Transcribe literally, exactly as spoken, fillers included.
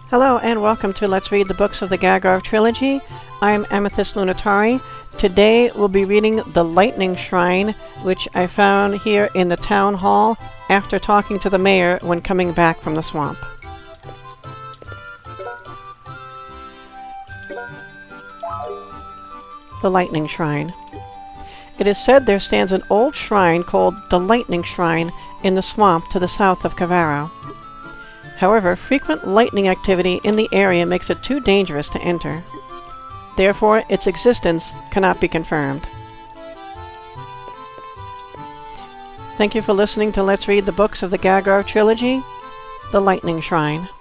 Hello and welcome to Let's Read the Books of the Gagharv Trilogy. I'm Amethyst Lunatari. Today we'll be reading The Lightning Shrine, which I found here in the town hall after talking to the mayor when coming back from the swamp. The Lightning Shrine. It is said there stands an old shrine called the Lightning Shrine in the swamp to the south of Gagharv. However, frequent lightning activity in the area makes it too dangerous to enter. Therefore, its existence cannot be confirmed. Thank you for listening to Let's Read the Books of the Gagharv Trilogy, The Lightning Shrine.